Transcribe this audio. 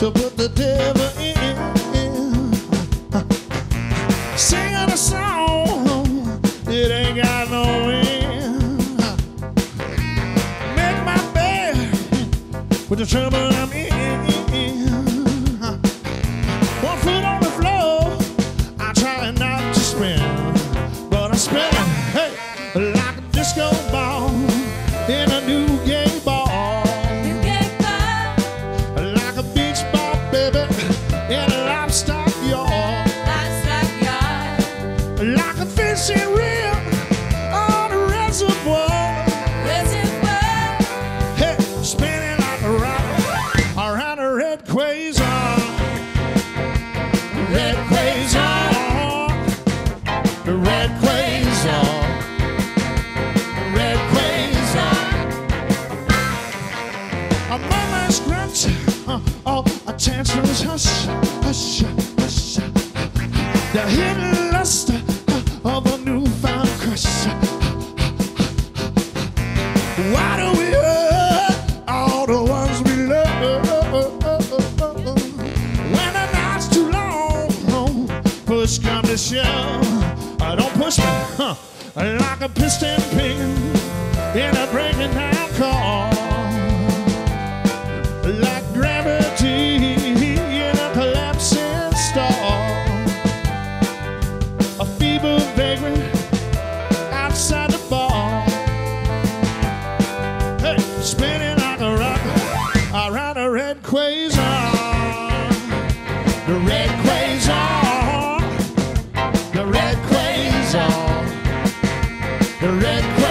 to put the devil in. Singing a song, it ain't got no end. Make my bed with the trouble I'm in. One foot on the floor, I try not to spin, but I spin, hey, like a disco ball in a new gay ball. New gay ball. Like a beach ball, baby, in a livestock yard. Livestock yard. Like a fishing reel on a reservoir. Reservoir. Hey, spinning like a rock around a red quasar. Red quasar. The red quasar. Red quasar. A moment's grunt, oh, a tantrum's hush, hush, hush. The hidden lust of a newfound crush. Why do we hurt all the ones we love? When the night's too long, push come to shove. Don't push me, like a piston pin in a breaking down car. Like gravity in a collapsing star. A feeble vagrant outside the bar. Hey, spinning like a rock around a red quasar. The red quasar. The red quasar. The red quasar.